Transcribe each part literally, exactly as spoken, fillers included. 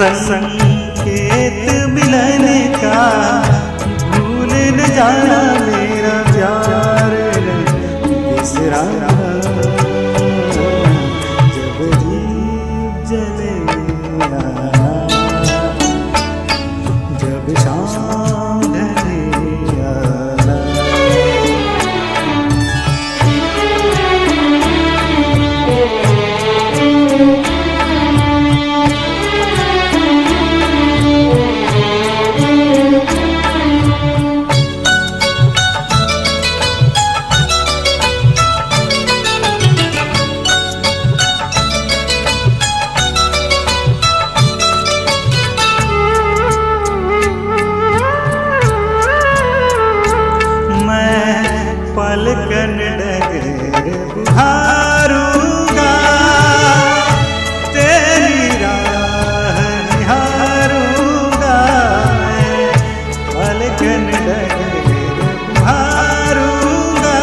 संकेत मिलन का भूल न जाना मेरा प्यार बिसरा जब दीप जले आना जब शाम ढले आना। पलकन डगर बुहारूंगा तेरी राह निहारूंगा पलकन डगर बुहारूंगा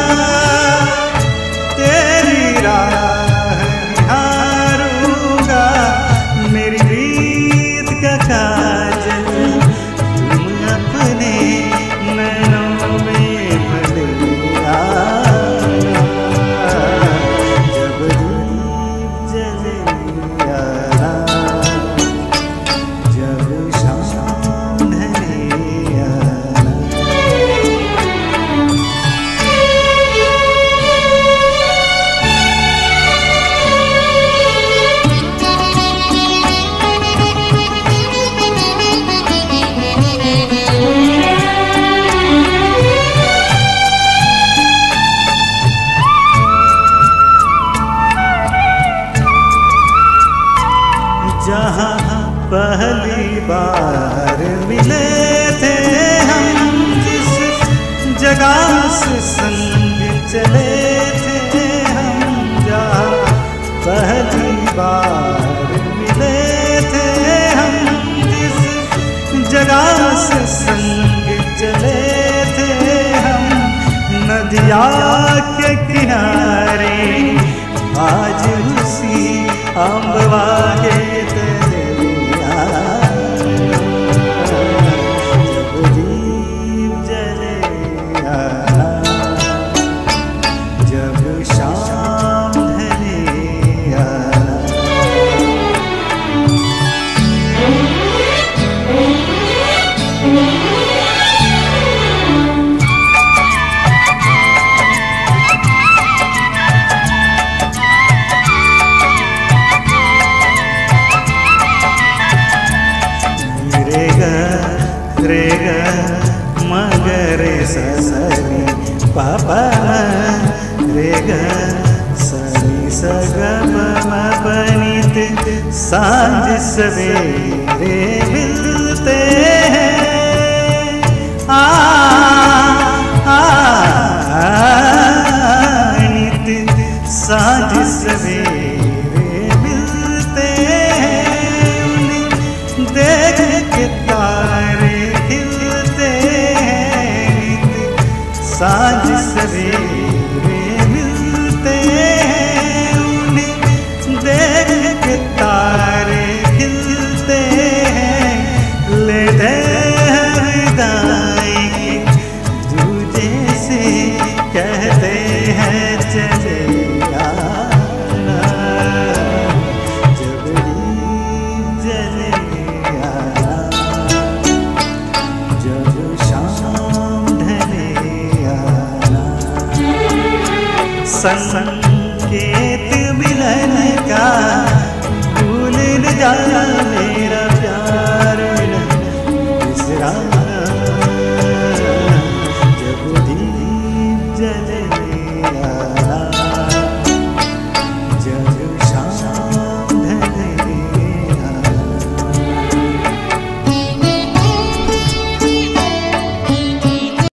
तेरी राह निहारूंगा मेरी रीत का काजल तुम अपने नैनों में जहाँ पहली बार मिले थे हम जिस जगह से संग चले थे हम जहाँ पहली बार मिले थे हम जिस जगह से संग चले थे हम नदिया के किनारे आज उसी अम्बवा के रे ग मगरे ससनी पापा रे ग सनी सगम पनित सांझ सवेरे मिलते हैं आ, आ, आ नित सांझ सवेरे मिलते हैं देख के तारे सांझ सवेरे मिलते हैं उन्हें देख के तारे खिलते हैं ले दे विदाई दूजे से कहते हैं चले आना जब दीप जले आना जब शाम संकेत मिलन का भूल न जाना